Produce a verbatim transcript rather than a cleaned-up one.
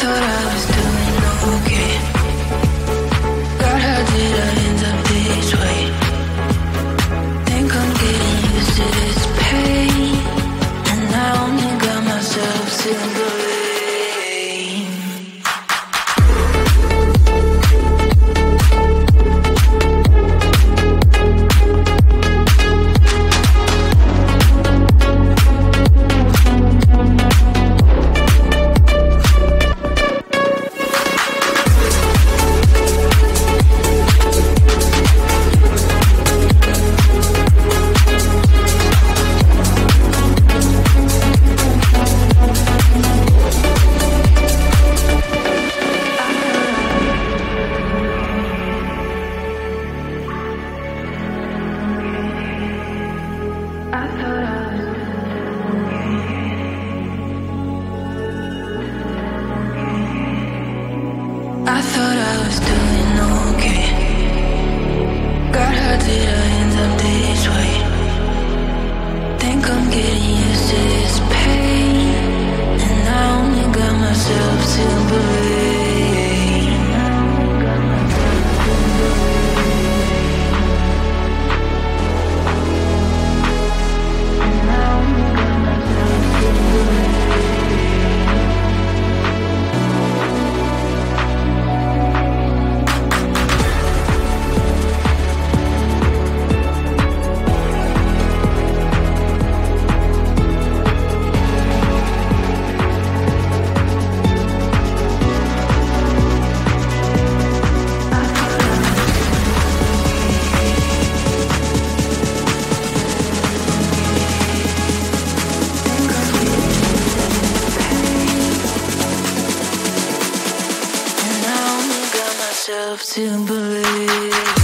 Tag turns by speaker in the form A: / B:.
A: thought I was doing okay. God, how did I end up this way? Think I'm getting used to this pain, and I only got myself to blame. I thought I was doing okay. God, how did I end up this way? Think I'm getting used to this pain, and I only got myself to blame. And I only got myself to blame. To believe